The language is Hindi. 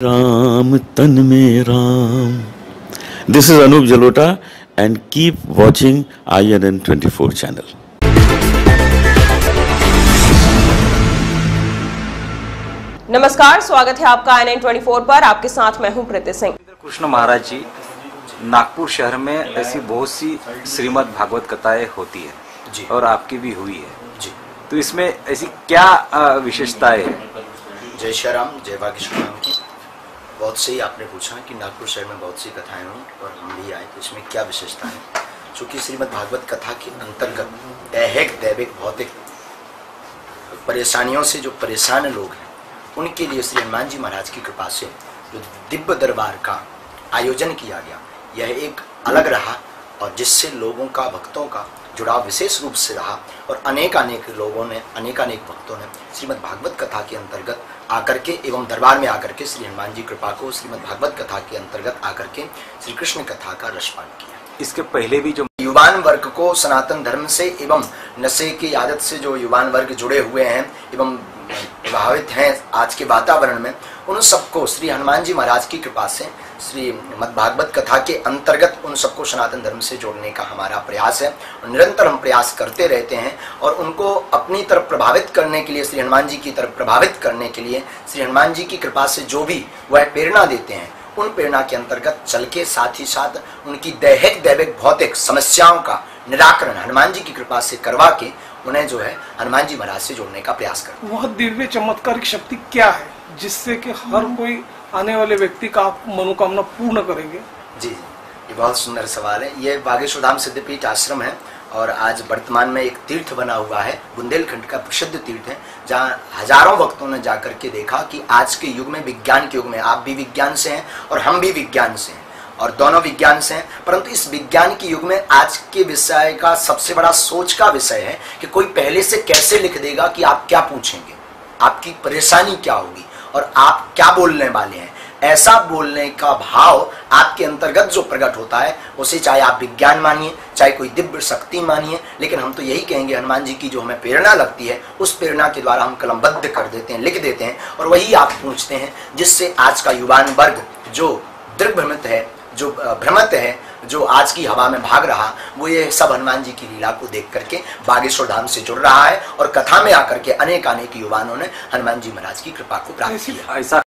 राम तन में Ram. This is Anup Jalota and keep watching INN 24 channel. नमस्कार, स्वागत है आपका INN 24 पर. आपके साथ मैं हूं प्रीति सिंह. कृष्ण महाराज जी, नागपुर शहर में ऐसी बहुत सी श्रीमद् भागवत कथाएं होती है जी, और आपकी भी हुई है जी. तो इसमें ऐसी क्या विशेषताएं है? जय श्री राम, जय भाग्यश्री राम की. बहुत सही आपने पूछा कि नागपुर शहर में बहुत सी कथाएं हुई और हम भी आए, तो इसमें क्या विशेषता है. चूँकि श्रीमद् भागवत कथा के अंतर्गत ऐहिक दैविक भौतिक परेशानियों से जो परेशान लोग हैं उनके लिए श्री हनुमान जी महाराज की कृपा से जो दिव्य दरबार का आयोजन किया गया, यह एक अलग रहा और जिससे लोगों का भक्तों का जुड़ाव विशेष रूप से रहा. और अनेक लोगों ने अनेक भक्तों ने श्रीमद् भागवत कथा के अंतर्गत आकर के एवं दरबार में आकर के श्री हनुमान जी कृपा को श्रीमद् भागवत कथा के अंतर्गत आकर के श्री कृष्ण कथा का रसपान किया. इसके पहले भी जो युवान वर्ग को सनातन धर्म से एवं नशे की आदत से जो युवान वर्ग जुड़े हुए हैं एवं प्रभावित हैं आज के वातावरण में, उन सबको श्री हनुमान जी महाराज की कृपा से श्रीमद् भागवत कथा के अंतर्गत उन सबको सनातन धर्म से जोड़ने का हमारा प्रयास है. और निरंतर हम प्रयास करते रहते हैं और उनको अपनी तरफ प्रभावित करने के लिए, श्री हनुमान जी की तरफ प्रभावित करने के लिए श्री हनुमान जी की कृपा से जो भी वह प्रेरणा देते हैं, उन प्रेरणा के अंतर्गत चल के साथ ही साथ उनकी दैहिक दैविक भौतिक समस्याओं का निराकरण हनुमान जी की कृपा से करवा के उन्हें जो है हनुमान जी महाराज से जोड़ने का प्रयास करते हैं. वह दिव्य चमत्कारिक शक्ति क्या है जिससे कि हर कोई आने वाले व्यक्ति का आप मनोकामना पूर्ण करेंगे? जी, ये बहुत सुंदर सवाल है. ये बागेश्वर धाम सिद्धपीठ आश्रम है और आज वर्तमान में एक तीर्थ बना हुआ है, बुंदेलखंड का प्रसिद्ध तीर्थ है, जहाँ हजारों भक्तों ने जाकर के देखा कि आज के युग में, विज्ञान के युग में, आप भी विज्ञान से हैं और हम भी विज्ञान से हैं और दोनों विज्ञान से हैं, परंतु इस विज्ञान के युग में आज के विषय का सबसे बड़ा सोच का विषय है कि कोई पहले से कैसे लिख देगा कि आप क्या पूछेंगे, आपकी परेशानी क्या होगी और आप क्या बोलने वाले हैं. ऐसा बोलने का भाव आपके अंतर्गत जो प्रकट होता है, उसे चाहे आप विज्ञान मानिए, चाहे कोई दिव्य शक्ति मानिए, लेकिन हम तो यही कहेंगे हनुमान जी की जो हमें प्रेरणा लगती है, उस प्रेरणा के द्वारा हम कलमबद्ध कर देते हैं, लिख देते हैं और वही आप पूछते हैं, जिससे आज का युवान वर्ग जो दिग्भ्रमित है, जो भ्रमित है, जो आज की हवा में भाग रहा, वो ये सब हनुमान जी की लीला को देख करके बागेश्वर धाम से जुड़ रहा है और कथा में आकर के अनेक युवानों ने हनुमान जी महाराज की कृपा को प्राप्त किया. ऐसा